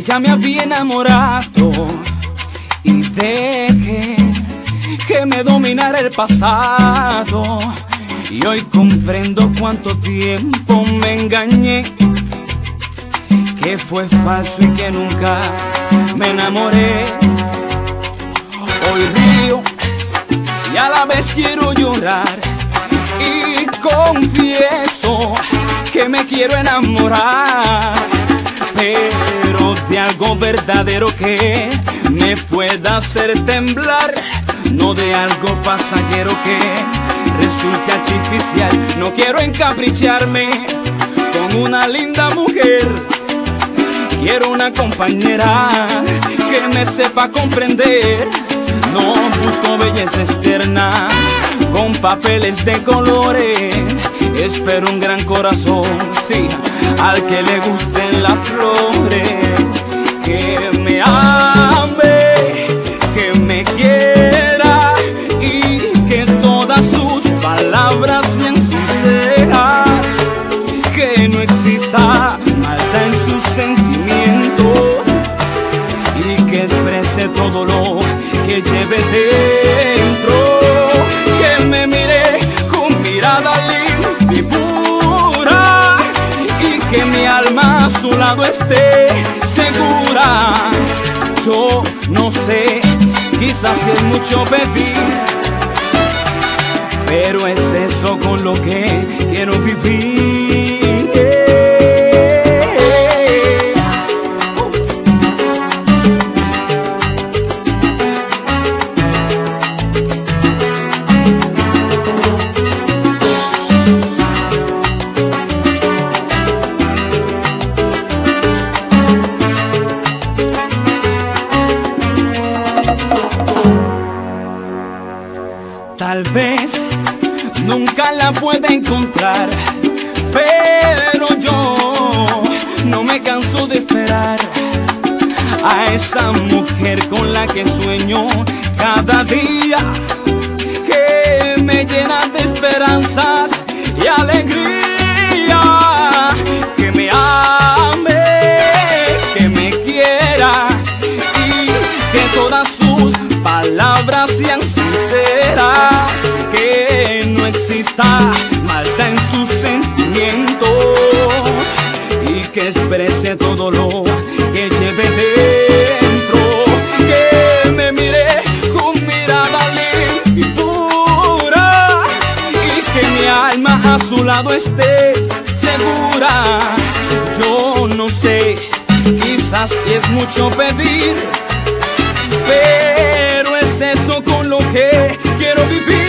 ya me había enamorado y dejé que me dominara el pasado. Y hoy comprendo cuánto tiempo me engañé, que fue falso y que nunca me enamoré. Hoy río y a la vez quiero llorar, y confieso que me quiero enamorar, pero de algo verdadero que me pueda hacer temblar, no de algo pasajero que resulte artificial. No quiero encapricharme con una linda mujer, quiero una compañera que me sepa comprender. No busco belleza externa con papeles de colores, espero un gran corazón, sí, al que le gusten las flores, que me ame, que me quiera y que todas sus palabras sean sinceras, que no exista maldad en sus sentimientos y que exprese todo lo que lleve dentro, que me mire con mirada limpia y pura y que mi alma a su lado esté segura. Yo no sé, quizás es mucho pedir, pero es eso con lo que quiero vivir. Tal vez nunca la pueda encontrar, pero yo no me canso de esperar a esa mujer con la que sueño cada día, que me llena de esperanzas y alegría, que me ame, que me quiera y que todas sus palabras sean sinceras, que no exista maldad en sus sentimientos y que exprese todo lo que lleve dentro, que me mire con mirada limpia y pura y que mi alma a su lado esté segura. Yo no sé, quizás es mucho pedir, pero es eso con lo que quiero vivir.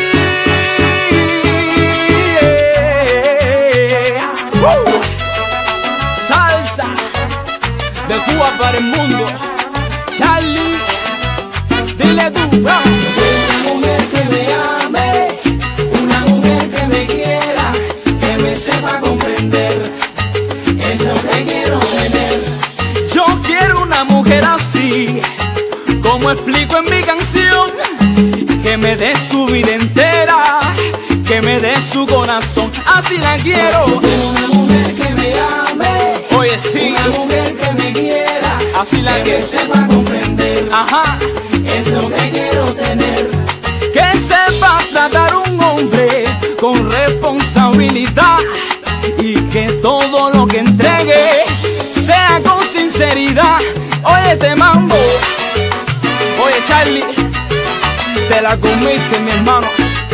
Salsa de Cuba para el mundo. Charlie, dile tú, vamos. Una mujer que me ame, una mujer que me quiera, que me sepa comprender, es lo que quiero tener. Yo quiero una mujer así, como explico en mi canción, que me dé su vida entera, que me dé su corazón, así la quiero. Una mujer que me ame, Oye, sí, una mujer que me quiera, así la que quiero. me sepa comprender, Ajá, es lo que quiero tener. que sepa tratar un hombre con responsabilidad y que todo lo que entregue sea con sinceridad. Oye, te mambo. Oye, Charlie, te la comiste, mi hermano.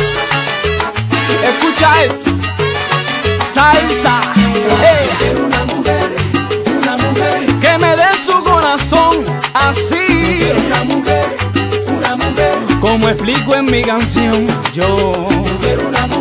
Escucha esto. Salsa, Quiero una mujer que me dé su corazón así, quiero una mujer como explico en mi canción. Yo quiero una